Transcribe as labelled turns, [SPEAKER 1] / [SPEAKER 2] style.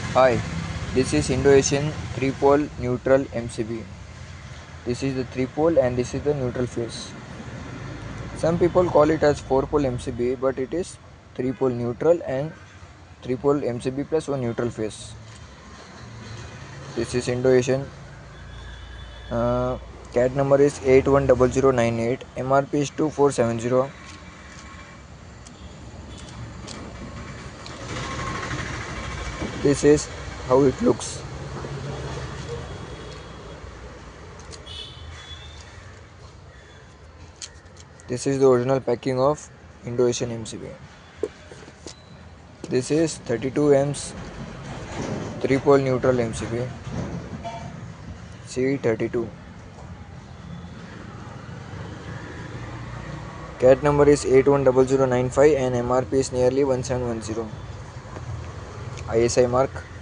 [SPEAKER 1] Hi, this is Indo-Asian 3-pole neutral MCB. This is the 3-pole and this is the neutral phase. Some people call it as 4-pole MCB, but it is 3-pole neutral and 3-pole MCB plus 1 neutral phase. This is Indo-Asian. CAD number is 810098. MRP is 2470. This is how it looks. This is the original packing of Indo-Asian MCB. This is 32 amps 3-pole neutral MCB C32. CAT number is 810095 and MRP is nearly 1710. ISI mark